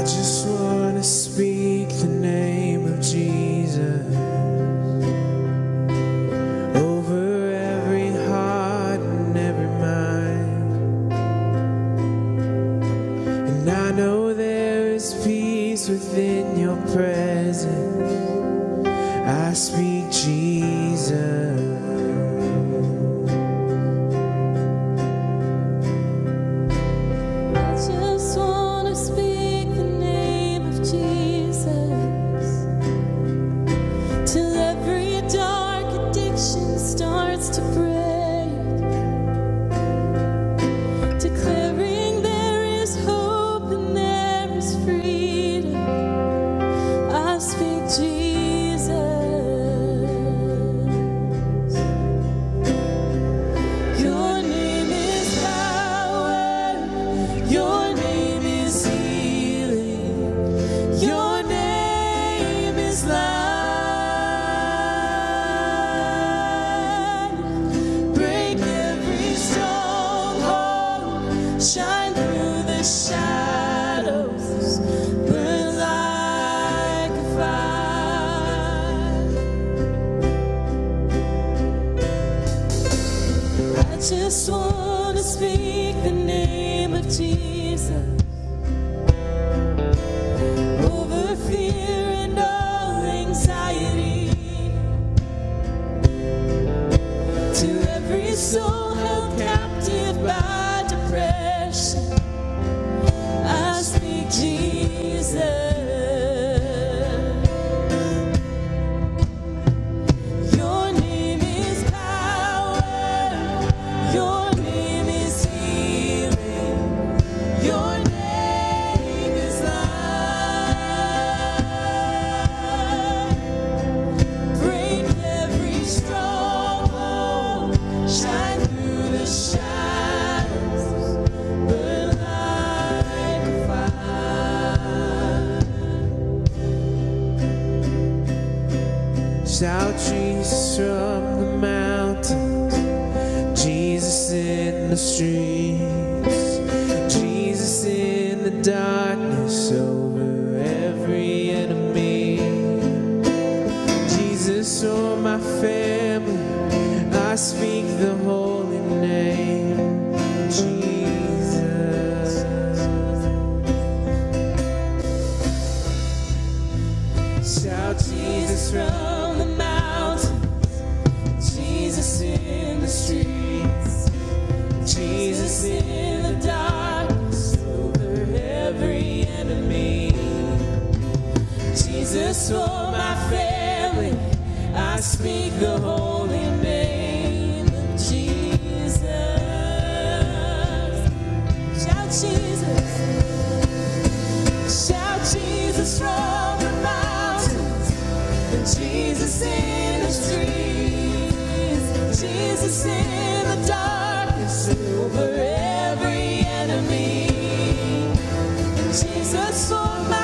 just want to speak the name of Jesus over every heart and every mind. And I know there is peace within your presence. I speak Jesus. Just want to speak the name of Jesus over fear and all anxiety, to every soul held captive by depression. I speak Jesus. Shout Jesus from the mountains, Jesus in the streets, Jesus in the darkness over every enemy, Jesus for my family. I speak the holy name, Jesus. Shout Jesus from in the streets, Jesus in the darkness over every enemy, Jesus for my family. I speak the holy name of Jesus. Shout Jesus, shout Jesus from the mountains, and Jesus in the streets, Jesus in the darkness over every enemy, Jesus for my